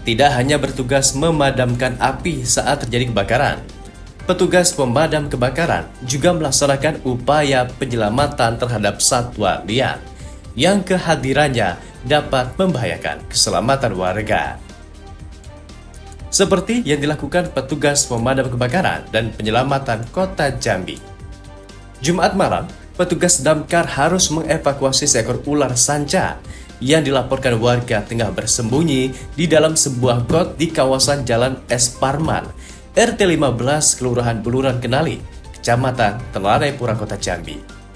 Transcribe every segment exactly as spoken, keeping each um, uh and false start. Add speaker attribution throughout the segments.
Speaker 1: tidak hanya bertugas memadamkan api saat terjadi kebakaran, petugas pemadam kebakaran juga melaksanakan upaya penyelamatan terhadap satwa liar yang kehadirannya dapat membahayakan keselamatan warga. Seperti yang dilakukan petugas pemadam kebakaran dan penyelamatan Kota Jambi. Jumat malam, petugas damkar harus mengevakuasi seekor ular sanca yang dilaporkan warga tengah bersembunyi di dalam sebuah got di kawasan Jalan Es Parman, R T lima belas, Kelurahan Buluran Kenali, Kecamatan Telanai Pura, Kota Jambi.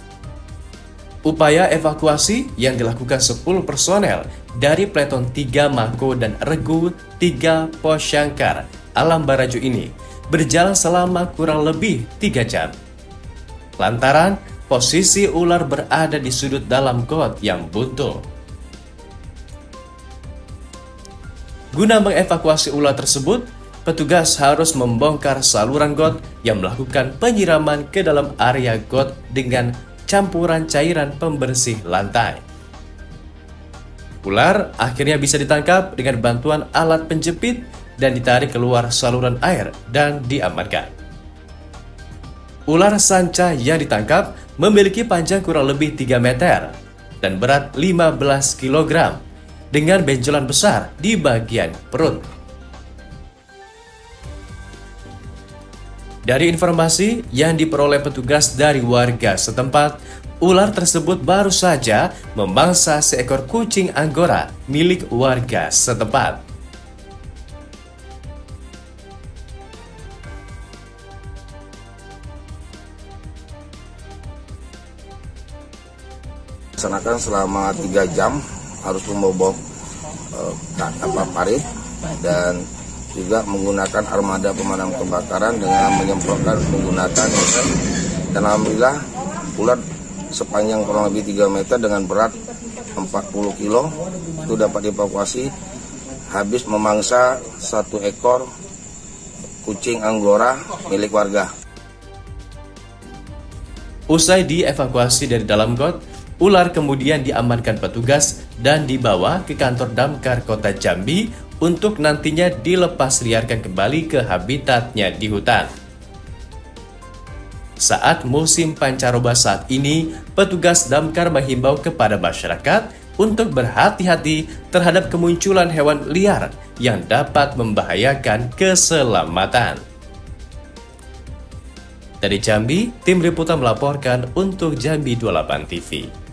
Speaker 1: Upaya evakuasi yang dilakukan sepuluh personel dari Peleton tiga Mako dan Regu tiga Posyangkar Alam Baraju ini berjalan selama kurang lebih tiga jam. Lantaran posisi ular berada di sudut dalam got yang buntu. Guna mengevakuasi ular tersebut, petugas harus membongkar saluran got yang melakukan penyiraman ke dalam area got dengan campuran cairan pembersih lantai. Ular akhirnya bisa ditangkap dengan bantuan alat penjepit dan ditarik keluar saluran air dan diamankan. Ular sanca yang ditangkap memiliki panjang kurang lebih tiga meter dan berat lima belas kilogram dengan benjolan besar di bagian perut. Dari informasi yang diperoleh petugas dari warga setempat, ular tersebut baru saja memangsa seekor kucing Anggora milik warga setempat.
Speaker 2: Laksanakan selama tiga jam, harus membobok eh, apa parit dan juga menggunakan armada pemadam kebakaran dengan menyemprotkan menggunakan dan alhamdulillah ular sepanjang kurang lebih tiga meter dengan berat empat puluh kilo itu dapat dievakuasi, habis memangsa satu ekor kucing Anggora milik warga.
Speaker 1: Usai dievakuasi dari dalam got, ular kemudian diamankan petugas dan dibawa ke kantor damkar Kota Jambi untuk nantinya dilepas liarkan kembali ke habitatnya di hutan. Saat musim pancaroba saat ini, petugas damkar menghimbau kepada masyarakat untuk berhati-hati terhadap kemunculan hewan liar yang dapat membahayakan keselamatan. Dari Jambi, tim liputan melaporkan untuk Jambi dua puluh delapan T V.